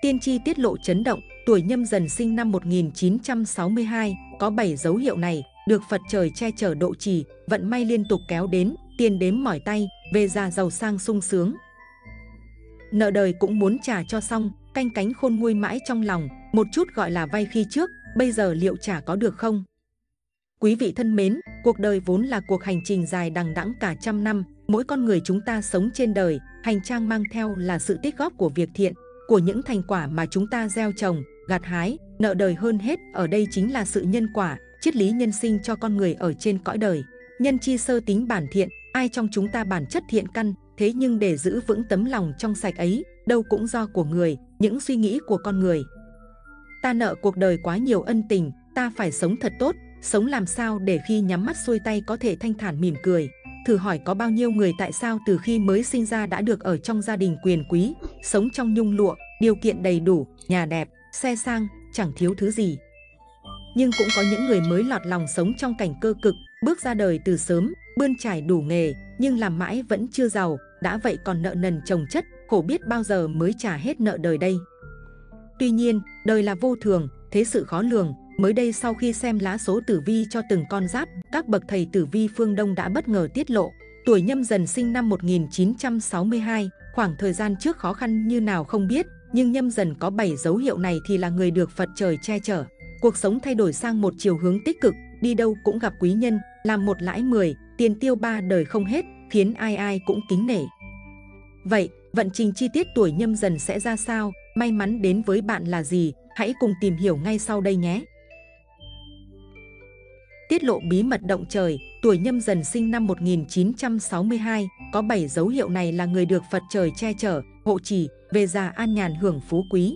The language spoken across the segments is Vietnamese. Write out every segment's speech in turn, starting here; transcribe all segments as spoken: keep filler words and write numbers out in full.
Tiên tri tiết lộ chấn động, tuổi Nhâm Dần sinh năm một nghìn chín trăm sáu mươi hai, có bảy dấu hiệu này, được Phật trời che chở độ trì, vận may liên tục kéo đến, tiền đếm mỏi tay, về già giàu sang sung sướng. Nợ đời cũng muốn trả cho xong, canh cánh khôn nguôi mãi trong lòng, một chút gọi là vay khi trước, bây giờ liệu trả có được không? Quý vị thân mến, cuộc đời vốn là cuộc hành trình dài đằng đẵng cả trăm năm, mỗi con người chúng ta sống trên đời, hành trang mang theo là sự tích góp của việc thiện, của những thành quả mà chúng ta gieo trồng, gặt hái. Nợ đời hơn hết ở đây chính là sự nhân quả, triết lý nhân sinh cho con người ở trên cõi đời. Nhân chi sơ tính bản thiện, ai trong chúng ta bản chất thiện căn, thế nhưng để giữ vững tấm lòng trong sạch ấy, đâu cũng do của người, những suy nghĩ của con người. Ta nợ cuộc đời quá nhiều ân tình, ta phải sống thật tốt, sống làm sao để khi nhắm mắt xuôi tay có thể thanh thản mỉm cười. Thử hỏi có bao nhiêu người tại sao từ khi mới sinh ra đã được ở trong gia đình quyền quý, sống trong nhung lụa, điều kiện đầy đủ, nhà đẹp, xe sang, chẳng thiếu thứ gì. Nhưng cũng có những người mới lọt lòng sống trong cảnh cơ cực, bước ra đời từ sớm, bươn trải đủ nghề, nhưng làm mãi vẫn chưa giàu, đã vậy còn nợ nần chồng chất, khổ biết bao giờ mới trả hết nợ đời đây. Tuy nhiên, đời là vô thường, thế sự khó lường. Mới đây sau khi xem lá số tử vi cho từng con giáp, các bậc thầy tử vi phương Đông đã bất ngờ tiết lộ, tuổi Nhâm Dần sinh năm một nghìn chín trăm sáu mươi hai, khoảng thời gian trước khó khăn như nào không biết, nhưng Nhâm Dần có bảy dấu hiệu này thì là người được Phật trời che chở. Cuộc sống thay đổi sang một chiều hướng tích cực, đi đâu cũng gặp quý nhân, làm một lãi mười, tiền tiêu ba đời không hết, khiến ai ai cũng kính nể. Vậy, vận trình chi tiết tuổi Nhâm Dần sẽ ra sao, may mắn đến với bạn là gì? Hãy cùng tìm hiểu ngay sau đây nhé! Tiết lộ bí mật động trời, tuổi Nhâm Dần sinh năm một nghìn chín trăm sáu mươi hai, có bảy dấu hiệu này là người được Phật trời che chở, hộ trì, về già an nhàn hưởng phú quý.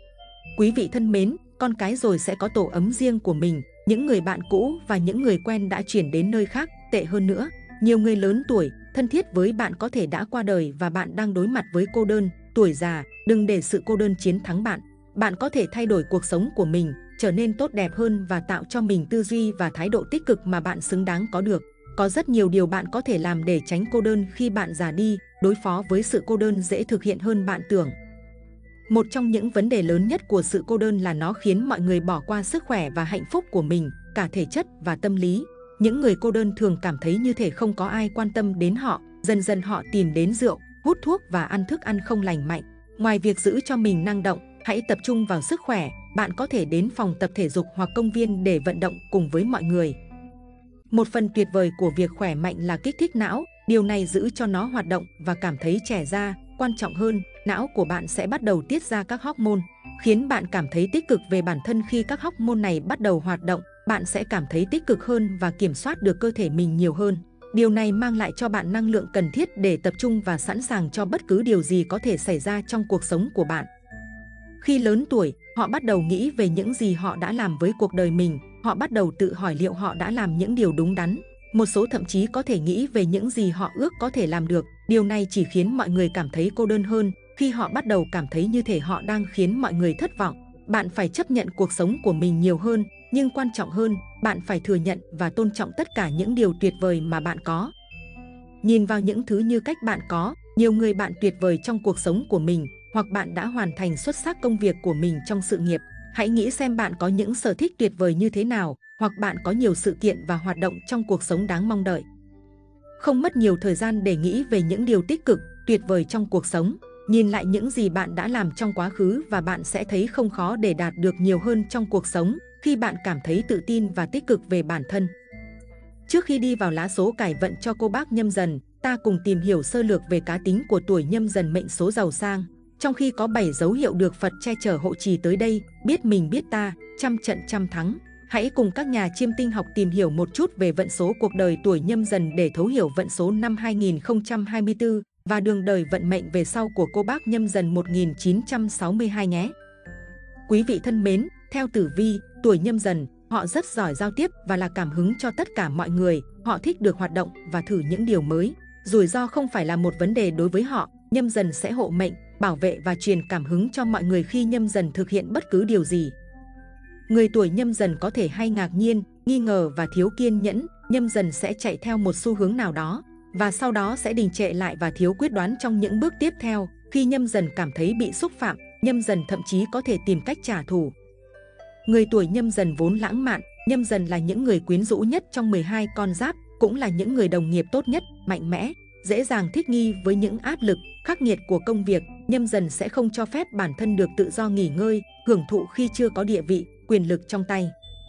Quý vị thân mến, con cái rồi sẽ có tổ ấm riêng của mình, những người bạn cũ và những người quen đã chuyển đến nơi khác, tệ hơn nữa. Nhiều người lớn tuổi, thân thiết với bạn có thể đã qua đời và bạn đang đối mặt với cô đơn, tuổi già, đừng để sự cô đơn chiến thắng bạn. Bạn có thể thay đổi cuộc sống của mình, trở nên tốt đẹp hơn và tạo cho mình tư duy và thái độ tích cực mà bạn xứng đáng có được. Có rất nhiều điều bạn có thể làm để tránh cô đơn khi bạn già đi, đối phó với sự cô đơn dễ thực hiện hơn bạn tưởng. Một trong những vấn đề lớn nhất của sự cô đơn là nó khiến mọi người bỏ qua sức khỏe và hạnh phúc của mình, cả thể chất và tâm lý. Những người cô đơn thường cảm thấy như thể không có ai quan tâm đến họ, dần dần họ tìm đến rượu, hút thuốc và ăn thức ăn không lành mạnh. Ngoài việc giữ cho mình năng động, hãy tập trung vào sức khỏe, bạn có thể đến phòng tập thể dục hoặc công viên để vận động cùng với mọi người. Một phần tuyệt vời của việc khỏe mạnh là kích thích não, điều này giữ cho nó hoạt động và cảm thấy trẻ ra. Quan trọng hơn, não của bạn sẽ bắt đầu tiết ra các hormone, khiến bạn cảm thấy tích cực về bản thân. Khi các hormone này bắt đầu hoạt động, bạn sẽ cảm thấy tích cực hơn và kiểm soát được cơ thể mình nhiều hơn. Điều này mang lại cho bạn năng lượng cần thiết để tập trung và sẵn sàng cho bất cứ điều gì có thể xảy ra trong cuộc sống của bạn. Khi lớn tuổi, họ bắt đầu nghĩ về những gì họ đã làm với cuộc đời mình, họ bắt đầu tự hỏi liệu họ đã làm những điều đúng đắn. Một số thậm chí có thể nghĩ về những gì họ ước có thể làm được. Điều này chỉ khiến mọi người cảm thấy cô đơn hơn, khi họ bắt đầu cảm thấy như thể họ đang khiến mọi người thất vọng. Bạn phải chấp nhận cuộc sống của mình nhiều hơn, nhưng quan trọng hơn, bạn phải thừa nhận và tôn trọng tất cả những điều tuyệt vời mà bạn có. Nhìn vào những thứ như cách bạn có, nhiều người bạn tuyệt vời trong cuộc sống của mình, hoặc bạn đã hoàn thành xuất sắc công việc của mình trong sự nghiệp. Hãy nghĩ xem bạn có những sở thích tuyệt vời như thế nào, hoặc bạn có nhiều sự kiện và hoạt động trong cuộc sống đáng mong đợi. Không mất nhiều thời gian để nghĩ về những điều tích cực, tuyệt vời trong cuộc sống. Nhìn lại những gì bạn đã làm trong quá khứ và bạn sẽ thấy không khó để đạt được nhiều hơn trong cuộc sống khi bạn cảm thấy tự tin và tích cực về bản thân. Trước khi đi vào lá số cải vận cho cô bác Nhâm Dần, ta cùng tìm hiểu sơ lược về cá tính của tuổi Nhâm Dần mệnh số giàu sang. Trong khi có bảy dấu hiệu được Phật che chở hộ trì tới đây, biết mình biết ta, trăm trận trăm thắng. Hãy cùng các nhà chiêm tinh học tìm hiểu một chút về vận số cuộc đời tuổi Nhâm Dần để thấu hiểu vận số năm hai nghìn không trăm hai mươi tư và đường đời vận mệnh về sau của cô bác Nhâm Dần một nghìn chín trăm sáu mươi hai nhé. Quý vị thân mến, theo tử vi, tuổi Nhâm Dần, họ rất giỏi giao tiếp và là cảm hứng cho tất cả mọi người. Họ thích được hoạt động và thử những điều mới. Rủi ro không phải là một vấn đề đối với họ. Nhâm Dần sẽ hộ mệnh, bảo vệ và truyền cảm hứng cho mọi người khi Nhâm Dần thực hiện bất cứ điều gì. Người tuổi Nhâm Dần có thể hay ngạc nhiên, nghi ngờ và thiếu kiên nhẫn. Nhâm Dần sẽ chạy theo một xu hướng nào đó và sau đó sẽ đình trệ lại và thiếu quyết đoán trong những bước tiếp theo. Khi Nhâm Dần cảm thấy bị xúc phạm, Nhâm Dần thậm chí có thể tìm cách trả thù. Người tuổi Nhâm Dần vốn lãng mạn, Nhâm Dần là những người quyến rũ nhất trong mười hai con giáp, cũng là những người đồng nghiệp tốt nhất, mạnh mẽ, dễ dàng thích nghi với những áp lực khắc nghiệt của công việc. Nhâm Dần sẽ không cho phép bản thân được tự do nghỉ ngơi, hưởng thụ khi chưa có địa vị, quyền lực trong tay.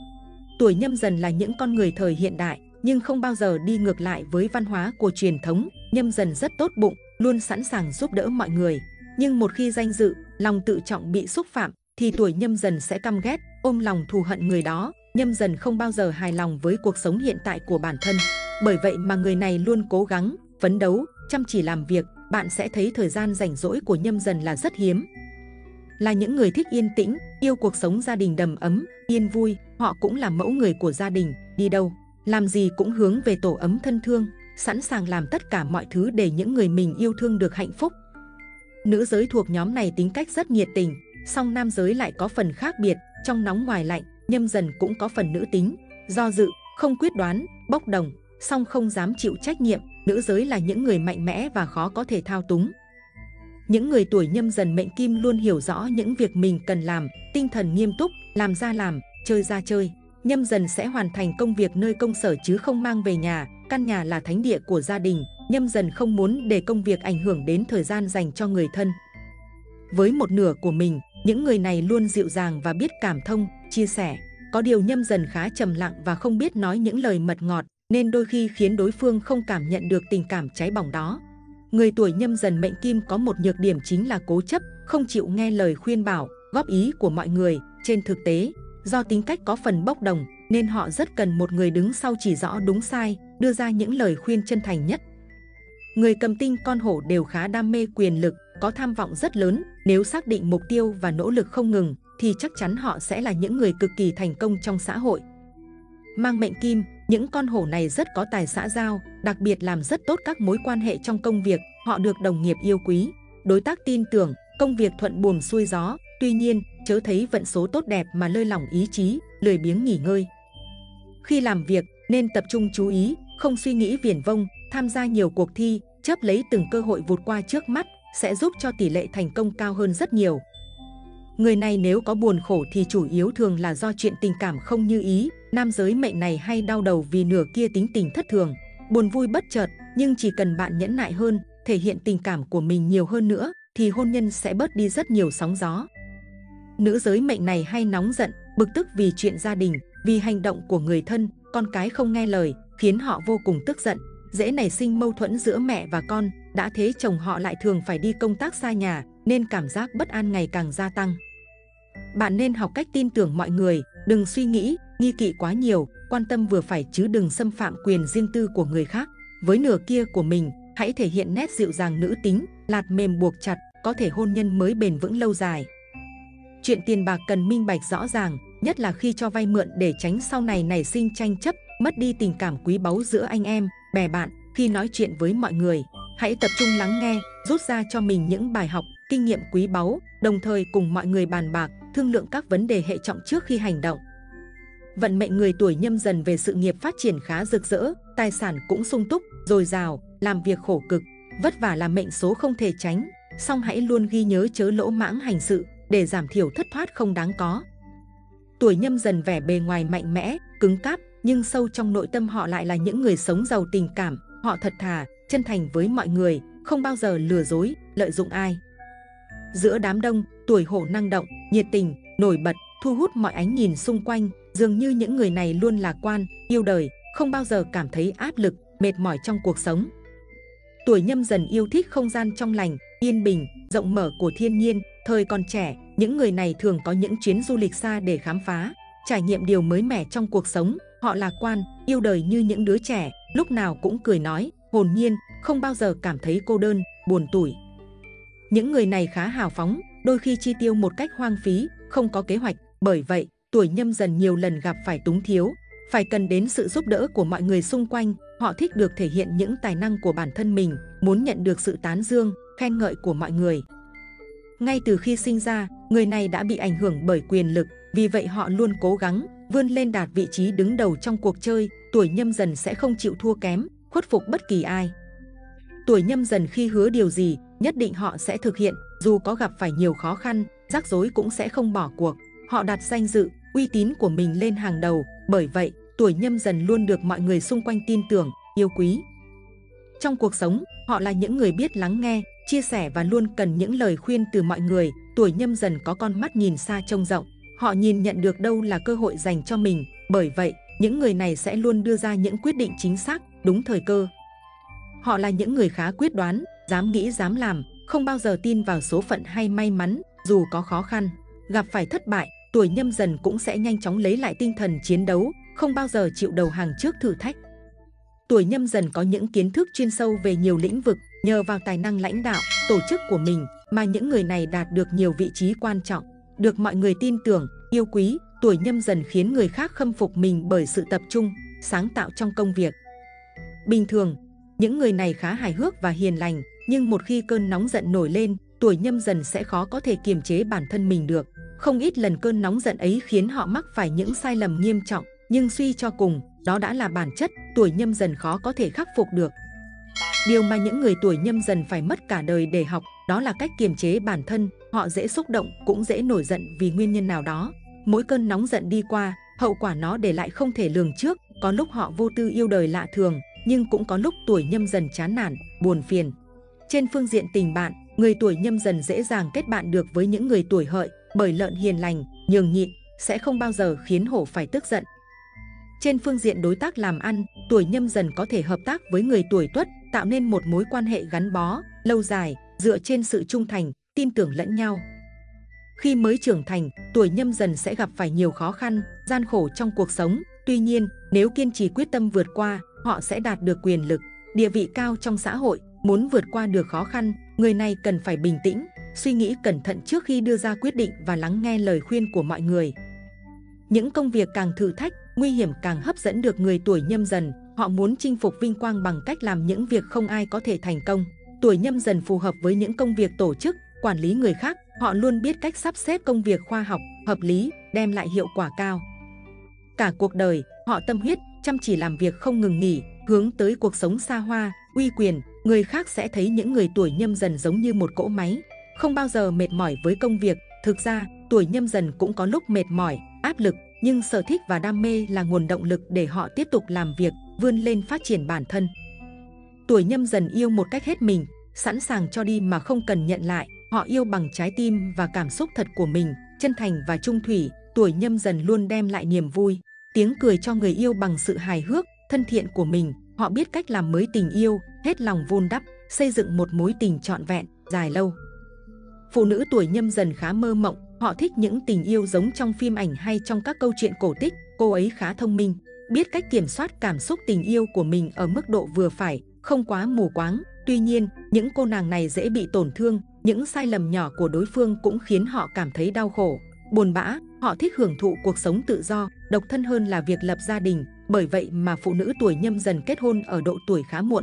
Tuổi Nhâm Dần là những con người thời hiện đại, nhưng không bao giờ đi ngược lại với văn hóa của truyền thống. Nhâm Dần rất tốt bụng, luôn sẵn sàng giúp đỡ mọi người. Nhưng một khi danh dự, lòng tự trọng bị xúc phạm, thì tuổi Nhâm Dần sẽ căm ghét, ôm lòng thù hận người đó. Nhâm Dần không bao giờ hài lòng với cuộc sống hiện tại của bản thân. Bởi vậy mà người này luôn cố gắng, phấn đấu, chăm chỉ làm việc. Bạn sẽ thấy thời gian rảnh rỗi của Nhâm Dần là rất hiếm. Là những người thích yên tĩnh, yêu cuộc sống gia đình đầm ấm, yên vui. Họ cũng là mẫu người của gia đình, đi đâu, làm gì cũng hướng về tổ ấm thân thương, sẵn sàng làm tất cả mọi thứ để những người mình yêu thương được hạnh phúc. Nữ giới thuộc nhóm này tính cách rất nhiệt tình, song nam giới lại có phần khác biệt, trong nóng ngoài lạnh. Nhâm Dần cũng có phần nữ tính, do dự, không quyết đoán, bốc đồng, song không dám chịu trách nhiệm. Nữ giới là những người mạnh mẽ và khó có thể thao túng. Những người tuổi Nhâm Dần mệnh Kim luôn hiểu rõ những việc mình cần làm, tinh thần nghiêm túc, làm ra làm, chơi ra chơi. Nhâm Dần sẽ hoàn thành công việc nơi công sở chứ không mang về nhà. Căn nhà là thánh địa của gia đình. Nhâm Dần không muốn để công việc ảnh hưởng đến thời gian dành cho người thân. Với một nửa của mình, những người này luôn dịu dàng và biết cảm thông, chia sẻ. Có điều Nhâm Dần khá trầm lặng và không biết nói những lời mật ngọt, nên đôi khi khiến đối phương không cảm nhận được tình cảm cháy bỏng đó. Người tuổi Nhâm Dần mệnh Kim có một nhược điểm chính là cố chấp, không chịu nghe lời khuyên bảo, góp ý của mọi người. Trên thực tế, do tính cách có phần bốc đồng, nên họ rất cần một người đứng sau chỉ rõ đúng sai, đưa ra những lời khuyên chân thành nhất. Người cầm tinh con hổ đều khá đam mê quyền lực, có tham vọng rất lớn. Nếu xác định mục tiêu và nỗ lực không ngừng, thì chắc chắn họ sẽ là những người cực kỳ thành công trong xã hội. Mang mệnh Kim, những con hổ này rất có tài xã giao, đặc biệt làm rất tốt các mối quan hệ trong công việc. Họ được đồng nghiệp yêu quý, đối tác tin tưởng, công việc thuận buồm xuôi gió. Tuy nhiên, chớ thấy vận số tốt đẹp mà lơi lỏng ý chí, lười biếng nghỉ ngơi. Khi làm việc, nên tập trung chú ý, không suy nghĩ viển vông, tham gia nhiều cuộc thi, chớp lấy từng cơ hội vụt qua trước mắt, sẽ giúp cho tỷ lệ thành công cao hơn rất nhiều. Người này nếu có buồn khổ thì chủ yếu thường là do chuyện tình cảm không như ý. Nam giới mệnh này hay đau đầu vì nửa kia tính tình thất thường, buồn vui bất chợt, nhưng chỉ cần bạn nhẫn nại hơn, thể hiện tình cảm của mình nhiều hơn nữa, thì hôn nhân sẽ bớt đi rất nhiều sóng gió. Nữ giới mệnh này hay nóng giận, bực tức vì chuyện gia đình, vì hành động của người thân, con cái không nghe lời, khiến họ vô cùng tức giận, dễ nảy sinh mâu thuẫn giữa mẹ và con. Đã thế chồng họ lại thường phải đi công tác xa nhà, nên cảm giác bất an ngày càng gia tăng. Bạn nên học cách tin tưởng mọi người, đừng suy nghĩ, nghi kỵ quá nhiều, quan tâm vừa phải chứ đừng xâm phạm quyền riêng tư của người khác. Với nửa kia của mình, hãy thể hiện nét dịu dàng nữ tính, lạt mềm buộc chặt, có thể hôn nhân mới bền vững lâu dài. Chuyện tiền bạc cần minh bạch rõ ràng, nhất là khi cho vay mượn để tránh sau này nảy sinh tranh chấp, mất đi tình cảm quý báu giữa anh em, bè bạn. Khi nói chuyện với mọi người, hãy tập trung lắng nghe, rút ra cho mình những bài học, kinh nghiệm quý báu, đồng thời cùng mọi người bàn bạc, thương lượng các vấn đề hệ trọng trước khi hành động. Vận mệnh người tuổi Nhâm Dần về sự nghiệp phát triển khá rực rỡ, tài sản cũng sung túc, dồi dào, làm việc khổ cực, vất vả là mệnh số không thể tránh, song hãy luôn ghi nhớ chớ lỗ mãng hành sự để giảm thiểu thất thoát không đáng có. Tuổi Nhâm Dần vẻ bề ngoài mạnh mẽ, cứng cáp, nhưng sâu trong nội tâm họ lại là những người sống giàu tình cảm. Họ thật thà, chân thành với mọi người, không bao giờ lừa dối, lợi dụng ai. Giữa đám đông, tuổi Hổ năng động, nhiệt tình, nổi bật, thu hút mọi ánh nhìn xung quanh. Dường như những người này luôn lạc quan, yêu đời, không bao giờ cảm thấy áp lực, mệt mỏi trong cuộc sống. Tuổi Nhâm Dần yêu thích không gian trong lành, yên bình, rộng mở của thiên nhiên. Thời còn trẻ, những người này thường có những chuyến du lịch xa để khám phá, trải nghiệm điều mới mẻ trong cuộc sống. Họ lạc quan, yêu đời như những đứa trẻ, lúc nào cũng cười nói, hồn nhiên, không bao giờ cảm thấy cô đơn, buồn tủi. Những người này khá hào phóng, đôi khi chi tiêu một cách hoang phí, không có kế hoạch. Bởi vậy, tuổi Nhâm Dần nhiều lần gặp phải túng thiếu, phải cần đến sự giúp đỡ của mọi người xung quanh. Họ thích được thể hiện những tài năng của bản thân mình, muốn nhận được sự tán dương, khen ngợi của mọi người. Ngay từ khi sinh ra, người này đã bị ảnh hưởng bởi quyền lực, vì vậy họ luôn cố gắng vươn lên đạt vị trí đứng đầu trong cuộc chơi. Tuổi Nhâm Dần sẽ không chịu thua kém, khuất phục bất kỳ ai. Tuổi Nhâm Dần khi hứa điều gì, nhất định họ sẽ thực hiện, dù có gặp phải nhiều khó khăn. rắc rối cũng sẽ không bỏ cuộc. Họ đặt danh dự, uy tín của mình lên hàng đầu, bởi vậy tuổi Nhâm Dần luôn được mọi người xung quanh tin tưởng, yêu quý. Trong cuộc sống, họ là những người biết lắng nghe, chia sẻ và luôn cần những lời khuyên từ mọi người. Tuổi Nhâm Dần có con mắt nhìn xa trông rộng, họ nhìn nhận được đâu là cơ hội dành cho mình, bởi vậy những người này sẽ luôn đưa ra những quyết định chính xác, đúng thời cơ. Họ là những người khá quyết đoán, dám nghĩ dám làm, không bao giờ tin vào số phận hay may mắn. Dù có khó khăn, gặp phải thất bại, tuổi Nhâm Dần cũng sẽ nhanh chóng lấy lại tinh thần chiến đấu, không bao giờ chịu đầu hàng trước thử thách. Tuổi Nhâm Dần có những kiến thức chuyên sâu về nhiều lĩnh vực, nhờ vào tài năng lãnh đạo, tổ chức của mình mà những người này đạt được nhiều vị trí quan trọng, được mọi người tin tưởng, yêu quý. Tuổi Nhâm Dần khiến người khác khâm phục mình bởi sự tập trung, sáng tạo trong công việc. Bình thường, những người này khá hài hước và hiền lành, nhưng một khi cơn nóng giận nổi lên, tuổi Nhâm Dần sẽ khó có thể kiềm chế bản thân mình được. Không ít lần cơn nóng giận ấy khiến họ mắc phải những sai lầm nghiêm trọng, nhưng suy cho cùng, đó đã là bản chất tuổi Nhâm Dần khó có thể khắc phục được. Điều mà những người tuổi Nhâm Dần phải mất cả đời để học, đó là cách kiềm chế bản thân. Họ dễ xúc động, cũng dễ nổi giận vì nguyên nhân nào đó. Mỗi cơn nóng giận đi qua, hậu quả nó để lại không thể lường trước. Có lúc họ vô tư yêu đời lạ thường, nhưng cũng có lúc tuổi Nhâm Dần chán nản, buồn phiền. Trên phương diện tình bạn, người tuổi Nhâm Dần dễ dàng kết bạn được với những người tuổi Hợi, bởi lợn hiền lành, nhường nhịn, sẽ không bao giờ khiến hổ phải tức giận. Trên phương diện đối tác làm ăn, tuổi Nhâm Dần có thể hợp tác với người tuổi Tuất, tạo nên một mối quan hệ gắn bó, lâu dài, dựa trên sự trung thành, tin tưởng lẫn nhau. Khi mới trưởng thành, tuổi Nhâm Dần sẽ gặp phải nhiều khó khăn, gian khổ trong cuộc sống. Tuy nhiên, nếu kiên trì quyết tâm vượt qua, họ sẽ đạt được quyền lực, địa vị cao trong xã hội. Muốn vượt qua được khó khăn, người này cần phải bình tĩnh, suy nghĩ cẩn thận trước khi đưa ra quyết định và lắng nghe lời khuyên của mọi người. Những công việc càng thử thách, nguy hiểm càng hấp dẫn được người tuổi Nhâm Dần. Họ muốn chinh phục vinh quang bằng cách làm những việc không ai có thể thành công. Tuổi Nhâm Dần phù hợp với những công việc tổ chức, quản lý người khác. Họ luôn biết cách sắp xếp công việc khoa học, hợp lý, đem lại hiệu quả cao. Cả cuộc đời, họ tâm huyết, chăm chỉ làm việc không ngừng nghỉ, hướng tới cuộc sống xa hoa, uy quyền. Người khác sẽ thấy những người tuổi Nhâm Dần giống như một cỗ máy, không bao giờ mệt mỏi với công việc. Thực ra, tuổi Nhâm Dần cũng có lúc mệt mỏi, áp lực, nhưng sở thích và đam mê là nguồn động lực để họ tiếp tục làm việc, vươn lên phát triển bản thân. Tuổi Nhâm Dần yêu một cách hết mình, sẵn sàng cho đi mà không cần nhận lại. Họ yêu bằng trái tim và cảm xúc thật của mình, chân thành và trung thủy. Tuổi Nhâm Dần luôn đem lại niềm vui, tiếng cười cho người yêu bằng sự hài hước, thân thiện của mình. Họ biết cách làm mới tình yêu, hết lòng vun đắp, xây dựng một mối tình trọn vẹn, dài lâu. Phụ nữ tuổi Nhâm Dần khá mơ mộng, họ thích những tình yêu giống trong phim ảnh hay trong các câu chuyện cổ tích. Cô ấy khá thông minh, biết cách kiểm soát cảm xúc tình yêu của mình ở mức độ vừa phải, không quá mù quáng. Tuy nhiên, những cô nàng này dễ bị tổn thương, những sai lầm nhỏ của đối phương cũng khiến họ cảm thấy đau khổ, buồn bã. Họ thích hưởng thụ cuộc sống tự do, độc thân hơn là việc lập gia đình. Bởi vậy mà phụ nữ tuổi Nhâm Dần kết hôn ở độ tuổi khá muộn.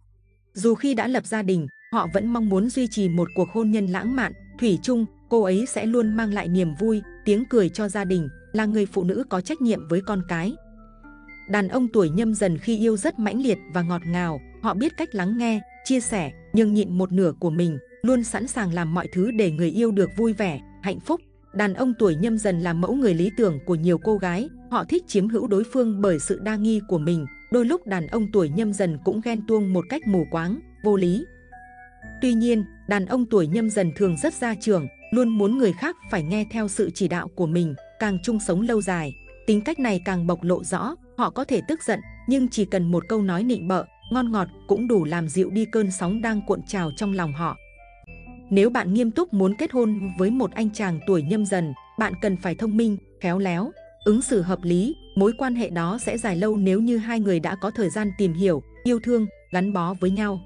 Dù khi đã lập gia đình, họ vẫn mong muốn duy trì một cuộc hôn nhân lãng mạn, thủy chung. Cô ấy sẽ luôn mang lại niềm vui, tiếng cười cho gia đình, là người phụ nữ có trách nhiệm với con cái. Đàn ông tuổi Nhâm Dần khi yêu rất mãnh liệt và ngọt ngào. Họ biết cách lắng nghe, chia sẻ, nhường nhịn một nửa của mình, luôn sẵn sàng làm mọi thứ để người yêu được vui vẻ, hạnh phúc. Đàn ông tuổi Nhâm Dần là mẫu người lý tưởng của nhiều cô gái. Họ thích chiếm hữu đối phương bởi sự đa nghi của mình. Đôi lúc đàn ông tuổi Nhâm Dần cũng ghen tuông một cách mù quáng, vô lý. Tuy nhiên, đàn ông tuổi Nhâm Dần thường rất gia trưởng, luôn muốn người khác phải nghe theo sự chỉ đạo của mình, càng chung sống lâu dài. Tính cách này càng bộc lộ rõ. Họ có thể tức giận, nhưng chỉ cần một câu nói nịnh bợ, ngon ngọt cũng đủ làm dịu đi cơn sóng đang cuộn trào trong lòng họ. Nếu bạn nghiêm túc muốn kết hôn với một anh chàng tuổi Nhâm Dần, bạn cần phải thông minh, khéo léo, ứng xử hợp lý. Mối quan hệ đó sẽ dài lâu nếu như hai người đã có thời gian tìm hiểu, yêu thương, gắn bó với nhau.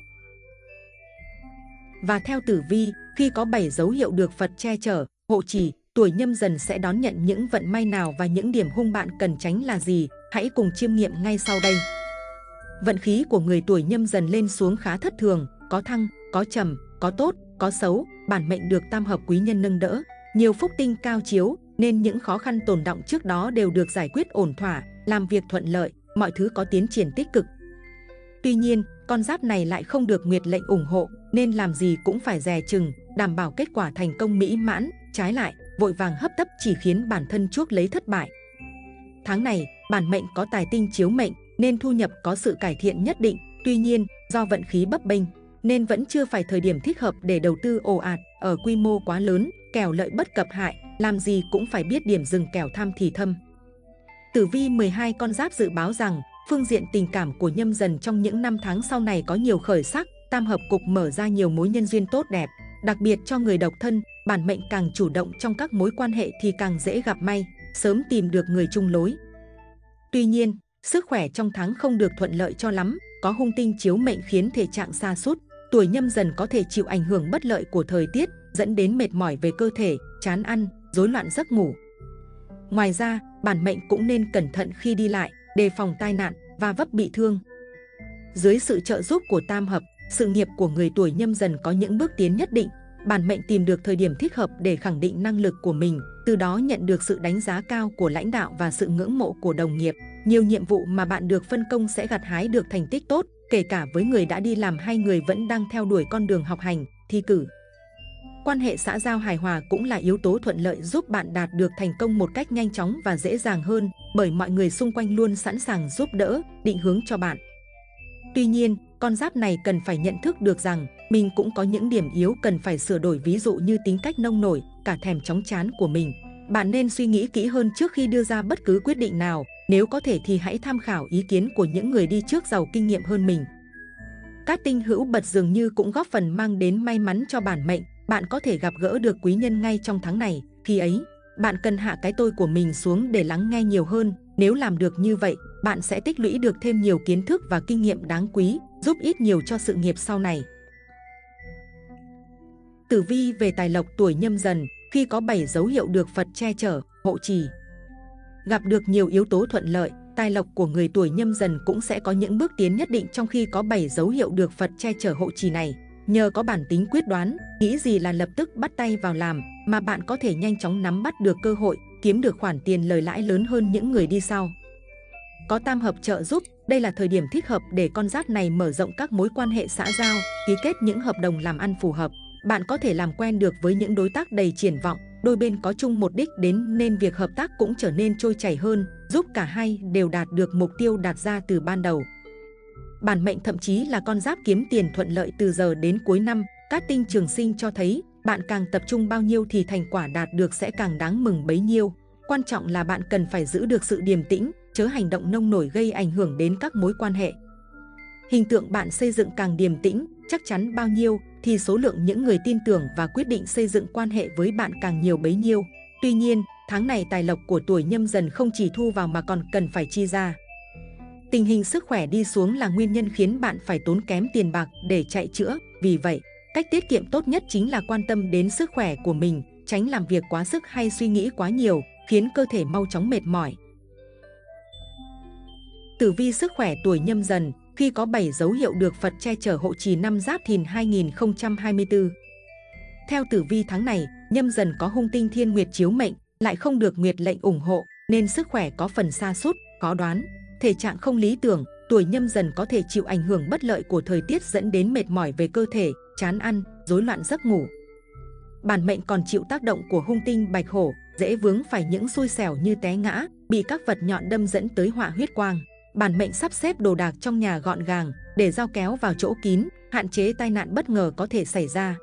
Và theo tử vi, khi có bảy dấu hiệu được Phật che chở, hộ trì, tuổi Nhâm Dần sẽ đón nhận những vận may nào và những điểm hung bạn cần tránh là gì? Hãy cùng chiêm nghiệm ngay sau đây. Vận khí của người tuổi Nhâm Dần lên xuống khá thất thường, có thăng, có trầm, có tốt, có xấu. Bản mệnh được tam hợp quý nhân nâng đỡ, nhiều phúc tinh cao chiếu, nên những khó khăn tồn đọng trước đó đều được giải quyết ổn thỏa, làm việc thuận lợi, mọi thứ có tiến triển tích cực. Tuy nhiên, con giáp này lại không được nguyệt lệnh ủng hộ, nên làm gì cũng phải dè chừng, đảm bảo kết quả thành công mỹ mãn. trái lại, vội vàng hấp tấp chỉ khiến bản thân chuốc lấy thất bại. Tháng này, bản mệnh có tài tinh chiếu mệnh, nên thu nhập có sự cải thiện nhất định. Tuy nhiên, do vận khí bấp bênh, nên vẫn chưa phải thời điểm thích hợp để đầu tư ồ ạt ở quy mô quá lớn, kẻo lợi bất cập hại, làm gì cũng phải biết điểm dừng kẻo tham thì thâm. Tử vi mười hai con giáp dự báo rằng, phương diện tình cảm của Nhâm Dần trong những năm tháng sau này có nhiều khởi sắc, tam hợp cục mở ra nhiều mối nhân duyên tốt đẹp. Đặc biệt cho người độc thân, bản mệnh càng chủ động trong các mối quan hệ thì càng dễ gặp may, sớm tìm được người chung lối. Tuy nhiên, sức khỏe trong tháng không được thuận lợi cho lắm, có hung tinh chiếu mệnh khiến thể trạng sa sút. Tuổi Nhâm Dần có thể chịu ảnh hưởng bất lợi của thời tiết, dẫn đến mệt mỏi về cơ thể, chán ăn, rối loạn giấc ngủ. Ngoài ra, bản mệnh cũng nên cẩn thận khi đi lại, đề phòng tai nạn và vấp bị thương. Dưới sự trợ giúp của tam hợp, sự nghiệp của người tuổi Nhâm Dần có những bước tiến nhất định. Bản mệnh tìm được thời điểm thích hợp để khẳng định năng lực của mình, từ đó nhận được sự đánh giá cao của lãnh đạo và sự ngưỡng mộ của đồng nghiệp. Nhiều nhiệm vụ mà bạn được phân công sẽ gặt hái được thành tích tốt, kể cả với người đã đi làm hay người vẫn đang theo đuổi con đường học hành, thi cử. Quan hệ xã giao hài hòa cũng là yếu tố thuận lợi giúp bạn đạt được thành công một cách nhanh chóng và dễ dàng hơn, bởi mọi người xung quanh luôn sẵn sàng giúp đỡ, định hướng cho bạn. Tuy nhiên, con giáp này cần phải nhận thức được rằng mình cũng có những điểm yếu cần phải sửa đổi, ví dụ như tính cách nông nổi, cả thèm chóng chán của mình. Bạn nên suy nghĩ kỹ hơn trước khi đưa ra bất cứ quyết định nào, nếu có thể thì hãy tham khảo ý kiến của những người đi trước giàu kinh nghiệm hơn mình. Các tinh hữu bật dường như cũng góp phần mang đến may mắn cho bản mệnh, bạn có thể gặp gỡ được quý nhân ngay trong tháng này. Khi ấy, bạn cần hạ cái tôi của mình xuống để lắng nghe nhiều hơn. Nếu làm được như vậy, bạn sẽ tích lũy được thêm nhiều kiến thức và kinh nghiệm đáng quý, giúp ích nhiều cho sự nghiệp sau này. Tử vi về tài lộc tuổi Nhâm Dần, khi có bảy dấu hiệu được Phật che chở, hộ trì. Gặp được nhiều yếu tố thuận lợi, tài lộc của người tuổi Nhâm Dần cũng sẽ có những bước tiến nhất định trong khi có bảy dấu hiệu được Phật che chở hộ trì này. Nhờ có bản tính quyết đoán, nghĩ gì là lập tức bắt tay vào làm, mà bạn có thể nhanh chóng nắm bắt được cơ hội, kiếm được khoản tiền lời lãi lớn hơn những người đi sau. Có tam hợp trợ giúp, đây là thời điểm thích hợp để con giáp này mở rộng các mối quan hệ xã giao, ký kết những hợp đồng làm ăn phù hợp. Bạn có thể làm quen được với những đối tác đầy triển vọng, đôi bên có chung một đích đến nên việc hợp tác cũng trở nên trôi chảy hơn, giúp cả hai đều đạt được mục tiêu đặt ra từ ban đầu. Bản mệnh thậm chí là con giáp kiếm tiền thuận lợi từ giờ đến cuối năm. Các tinh trường sinh cho thấy, bạn càng tập trung bao nhiêu thì thành quả đạt được sẽ càng đáng mừng bấy nhiêu. Quan trọng là bạn cần phải giữ được sự điềm tĩnh, chớ hành động nông nổi gây ảnh hưởng đến các mối quan hệ. Hình tượng bạn xây dựng càng điềm tĩnh, chắc chắn bao nhiêu, thì số lượng những người tin tưởng và quyết định xây dựng quan hệ với bạn càng nhiều bấy nhiêu. Tuy nhiên, tháng này tài lộc của tuổi Nhâm Dần không chỉ thu vào mà còn cần phải chi ra. Tình hình sức khỏe đi xuống là nguyên nhân khiến bạn phải tốn kém tiền bạc để chạy chữa. Vì vậy, cách tiết kiệm tốt nhất chính là quan tâm đến sức khỏe của mình, tránh làm việc quá sức hay suy nghĩ quá nhiều, khiến cơ thể mau chóng mệt mỏi. Tử vi sức khỏe tuổi Nhâm Dần, khi có bảy dấu hiệu được Phật che chở hộ trì năm Giáp Thìn hai nghìn không trăm hai mươi tư. Theo tử vi tháng này, Nhâm Dần có hung tinh thiên nguyệt chiếu mệnh, lại không được nguyệt lệnh ủng hộ, nên sức khỏe có phần sa sút, khó đoán. Thể trạng không lý tưởng, tuổi Nhâm Dần có thể chịu ảnh hưởng bất lợi của thời tiết dẫn đến mệt mỏi về cơ thể, chán ăn, rối loạn giấc ngủ. Bản mệnh còn chịu tác động của hung tinh bạch hổ, dễ vướng phải những xui xẻo như té ngã, bị các vật nhọn đâm dẫn tới họa huyết quang. Bản mệnh sắp xếp đồ đạc trong nhà gọn gàng, để dao kéo vào chỗ kín, hạn chế tai nạn bất ngờ có thể xảy ra.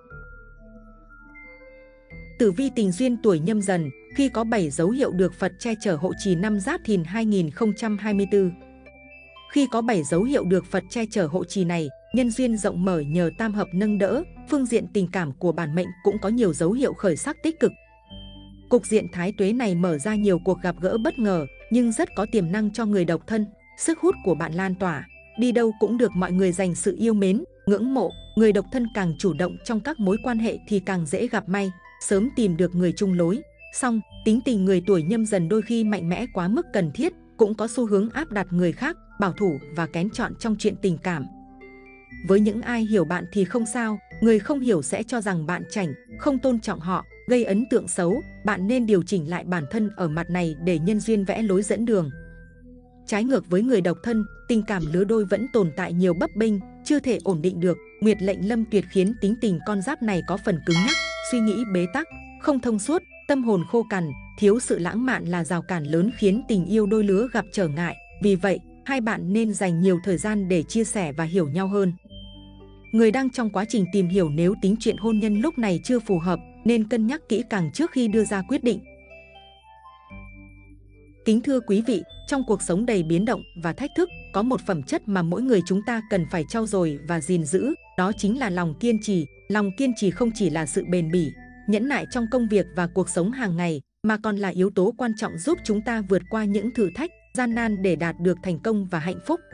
Tử vi tình duyên tuổi Nhâm Dần, khi có bảy dấu hiệu được Phật che chở hộ trì năm Giáp Thìn hai nghìn không trăm hai mươi tư. Khi có bảy dấu hiệu được Phật che chở hộ trì này, nhân duyên rộng mở nhờ tam hợp nâng đỡ, phương diện tình cảm của bản mệnh cũng có nhiều dấu hiệu khởi sắc tích cực. Cục diện thái tuế này mở ra nhiều cuộc gặp gỡ bất ngờ, nhưng rất có tiềm năng cho người độc thân. Sức hút của bạn lan tỏa, đi đâu cũng được mọi người dành sự yêu mến, ngưỡng mộ. Người độc thân càng chủ động trong các mối quan hệ thì càng dễ gặp may, sớm tìm được người chung lối. Song, tính tình người tuổi Nhâm Dần đôi khi mạnh mẽ quá mức cần thiết, cũng có xu hướng áp đặt người khác, bảo thủ và kén chọn trong chuyện tình cảm. Với những ai hiểu bạn thì không sao, người không hiểu sẽ cho rằng bạn chảnh, không tôn trọng họ, gây ấn tượng xấu. Bạn nên điều chỉnh lại bản thân ở mặt này để nhân duyên vẽ lối dẫn đường. Trái ngược với người độc thân, tình cảm lứa đôi vẫn tồn tại nhiều bấp bênh, chưa thể ổn định được. Nguyệt lệnh lâm tuyệt khiến tính tình con giáp này có phần cứng nhắc, suy nghĩ bế tắc, không thông suốt, tâm hồn khô cằn, thiếu sự lãng mạn là rào cản lớn khiến tình yêu đôi lứa gặp trở ngại. Vì vậy, hai bạn nên dành nhiều thời gian để chia sẻ và hiểu nhau hơn. Người đang trong quá trình tìm hiểu nếu tính chuyện hôn nhân lúc này chưa phù hợp, nên cân nhắc kỹ càng trước khi đưa ra quyết định. Kính thưa quý vị, trong cuộc sống đầy biến động và thách thức, có một phẩm chất mà mỗi người chúng ta cần phải trau dồi và gìn giữ, đó chính là lòng kiên trì. Lòng kiên trì không chỉ là sự bền bỉ, nhẫn nại trong công việc và cuộc sống hàng ngày, mà còn là yếu tố quan trọng giúp chúng ta vượt qua những thử thách, gian nan để đạt được thành công và hạnh phúc.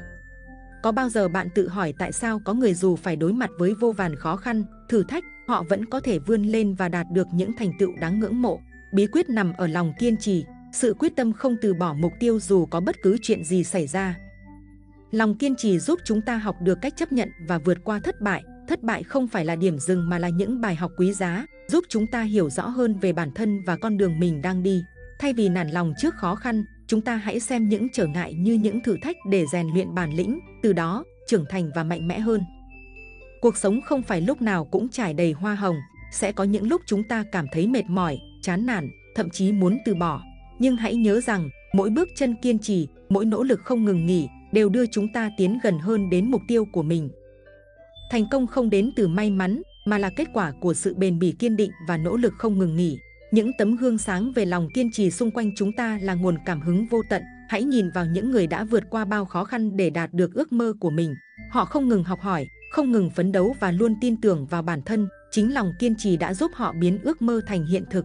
Có bao giờ bạn tự hỏi tại sao có người dù phải đối mặt với vô vàn khó khăn, thử thách, họ vẫn có thể vươn lên và đạt được những thành tựu đáng ngưỡng mộ? Bí quyết nằm ở lòng kiên trì, sự quyết tâm không từ bỏ mục tiêu dù có bất cứ chuyện gì xảy ra. Lòng kiên trì giúp chúng ta học được cách chấp nhận và vượt qua thất bại. Thất bại không phải là điểm dừng mà là những bài học quý giá, giúp chúng ta hiểu rõ hơn về bản thân và con đường mình đang đi. Thay vì nản lòng trước khó khăn, chúng ta hãy xem những trở ngại như những thử thách để rèn luyện bản lĩnh, từ đó trưởng thành và mạnh mẽ hơn. Cuộc sống không phải lúc nào cũng trải đầy hoa hồng, sẽ có những lúc chúng ta cảm thấy mệt mỏi, chán nản, thậm chí muốn từ bỏ. Nhưng hãy nhớ rằng, mỗi bước chân kiên trì, mỗi nỗ lực không ngừng nghỉ đều đưa chúng ta tiến gần hơn đến mục tiêu của mình. Thành công không đến từ may mắn, mà là kết quả của sự bền bỉ kiên định và nỗ lực không ngừng nghỉ. Những tấm gương sáng về lòng kiên trì xung quanh chúng ta là nguồn cảm hứng vô tận. Hãy nhìn vào những người đã vượt qua bao khó khăn để đạt được ước mơ của mình. Họ không ngừng học hỏi, không ngừng phấn đấu và luôn tin tưởng vào bản thân. Chính lòng kiên trì đã giúp họ biến ước mơ thành hiện thực.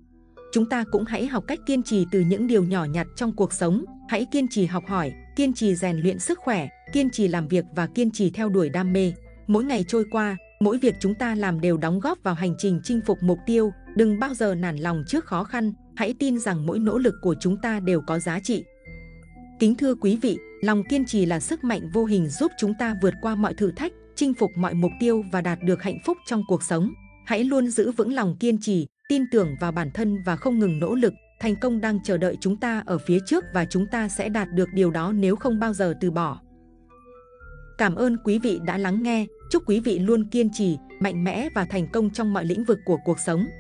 Chúng ta cũng hãy học cách kiên trì từ những điều nhỏ nhặt trong cuộc sống. Hãy kiên trì học hỏi, kiên trì rèn luyện sức khỏe, kiên trì làm việc và kiên trì theo đuổi đam mê. Mỗi ngày trôi qua, mỗi việc chúng ta làm đều đóng góp vào hành trình chinh phục mục tiêu. Đừng bao giờ nản lòng trước khó khăn, hãy tin rằng mỗi nỗ lực của chúng ta đều có giá trị. Kính thưa quý vị, lòng kiên trì là sức mạnh vô hình giúp chúng ta vượt qua mọi thử thách, chinh phục mọi mục tiêu và đạt được hạnh phúc trong cuộc sống. Hãy luôn giữ vững lòng kiên trì, tin tưởng vào bản thân và không ngừng nỗ lực. Thành công đang chờ đợi chúng ta ở phía trước và chúng ta sẽ đạt được điều đó nếu không bao giờ từ bỏ. Cảm ơn quý vị đã lắng nghe. Chúc quý vị luôn kiên trì, mạnh mẽ và thành công trong mọi lĩnh vực của cuộc sống.